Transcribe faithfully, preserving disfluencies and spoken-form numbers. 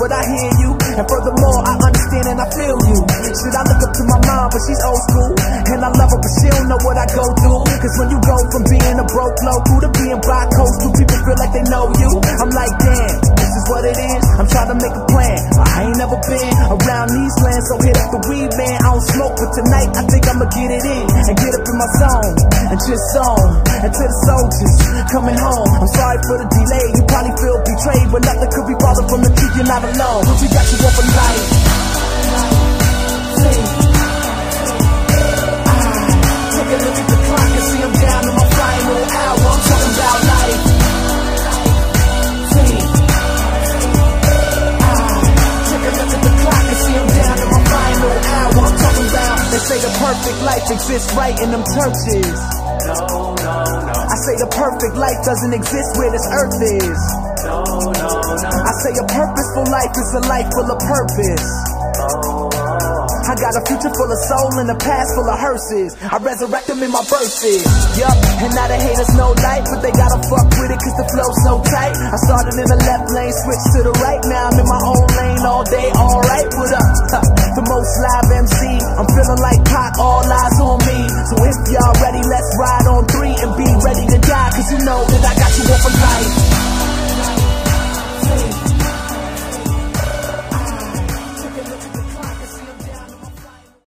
but I hear you. And furthermore, I understand and I feel you. Should I look up to my mom, but she's old school. And I love her, but she don't know what I go through. Cause when you go from being a broke local to being bi-coastal, people feel like they know you. I'm like, damn, this is what it is. I'm trying to make a plan. I ain't never been around these lands, so hit up the weed, man. I don't smoke, but tonight I think I'ma get it in and get up in my zone and just zone. And to the soldiers coming home, I'm sorry for the delay. You probably feel betrayed, but nothing could be farther from the truth. You're not alone. We got you up for life. Take a look at the clock and see I'm down to my final hour. I'm talking about life. Take a look at the clock and see I'm down to my final hour. I'm talking about. They say the perfect life exists right in them churches. No, no, no. I say the perfect life doesn't exist where this earth is. No, no, no. I say a purposeful life is a life full of purpose. Oh, oh. I got a future full of soul and a past full of hearses. I resurrect them in my verses. Yup, and now the haters know life, but they gotta fuck with it cause the flow's so tight. I started in the left lane, switched to the right. Now I'm in my own lane all day, alright, what up? The most live M C, I'm feeling like Pac, all eyes